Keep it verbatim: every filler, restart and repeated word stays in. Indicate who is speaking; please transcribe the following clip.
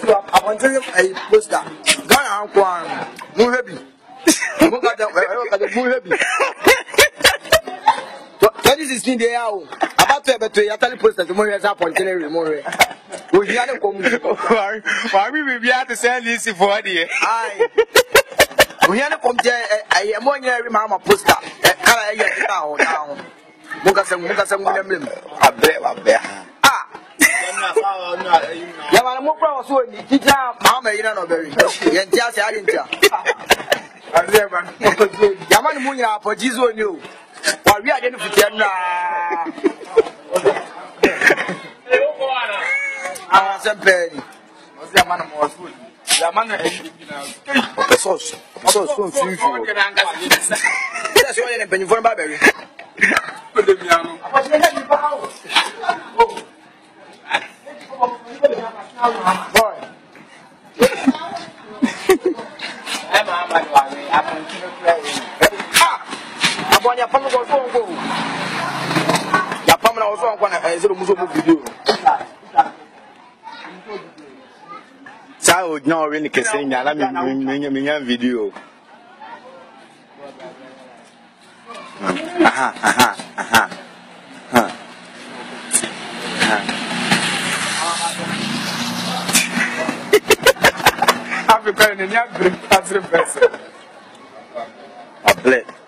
Speaker 1: I want to a poster. Ghana Kwan, Muhabi. Look at the Muhabi. twenty sixteen day out. About to have a Yatali poster to Moria Appointment More. We had a come. Why we be at the same list for the aye. We had a come there. I am one year Mahama poster. I get down down. Mukasam Mukasam William. A bear, a bear. Ah. Yaman Mokra was so in Tita, Mahama, you know, very. Yes, I didn't tell. Yaman Munya for Jesus knew. While we are getting to Tiana. I was a penny. Was the man more food? The man of the sauce. So soon, few. That's why I'm penny for Barberry. Put the piano. Boy. Ah, I want your family to go. Your family also want to say the Muslim video. Sao nhau bên cái xe nhà là mình mình mình mình làm video. Aha aha aha. Ha. Africa ni ni abri asri pesa. A plate.